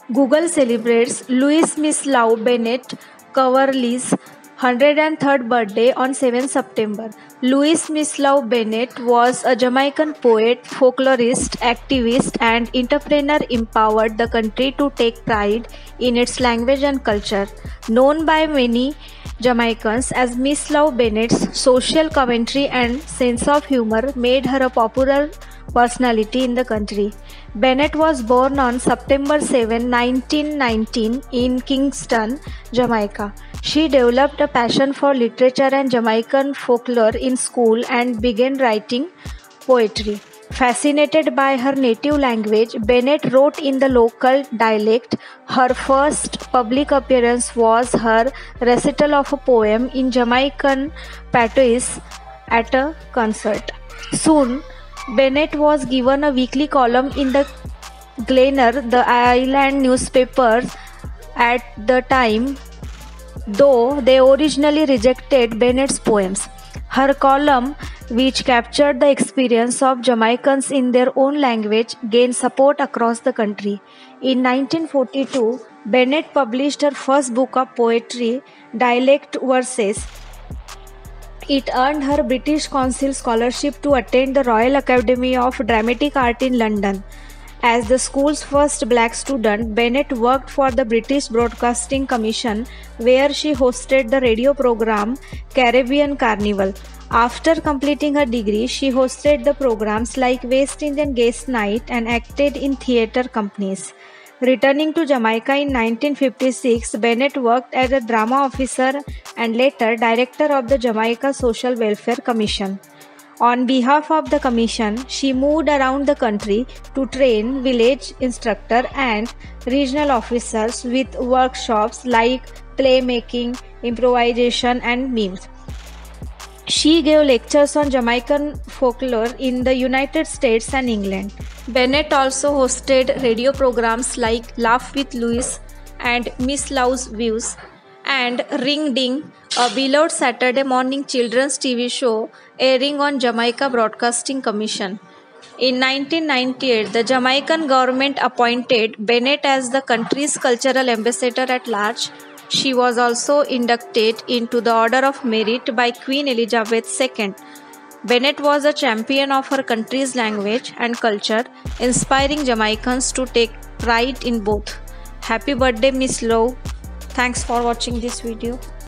Google celebrates Louise Miss Bennett Coverley's 103rd birthday on 7 September. Louise Miss Bennett was a Jamaican poet, folklorist, activist, and entrepreneur empowered the country to take pride in its language and culture. Known by many Jamaicans as Miss Bennett's social commentary and sense of humor made her a popular personality in the country. Bennett was born on September 7, 1919 in Kingston, Jamaica. She developed a passion for literature and Jamaican folklore in school and began writing poetry. Fascinated by her native language, Bennett wrote in the local dialect. Her first public appearance was her recital of a poem in Jamaican patois at a concert. Soon, Bennett was given a weekly column in the Gleaner, the island newspaper at the time, though they originally rejected Bennett's poems. Her column, which captured the experience of Jamaicans in their own language, gained support across the country. In 1942, Bennett published her first book of poetry, Dialect Verses. It earned her British Council scholarship to attend the Royal Academy of Dramatic Art in London. As the school's first black student, Bennett worked for the British Broadcasting Commission, where she hosted the radio program Caribbean Carnival. After completing her degree, she hosted the programs like West Indian Guest Night and acted in theatre companies. Returning to Jamaica in 1956, Bennett worked as a drama officer and later director of the Jamaica Social Welfare Commission. On behalf of the commission, she moved around the country to train village instructors and regional officers with workshops like playmaking, improvisation, and memes. She gave lectures on Jamaican folklore in the United States and England. Bennett also hosted radio programs like Laugh with Louise and Miss Lau's Views and Ring Ding, a beloved Saturday morning children's TV show airing on Jamaica Broadcasting Commission. In 1998, the Jamaican government appointed Bennett as the country's cultural ambassador at large. She was also inducted into the Order of Merit by Queen Elizabeth II. Bennett was a champion of her country's language and culture, inspiring Jamaicans to take pride in both. Happy birthday, Miss Lowe. Thanks for watching this video.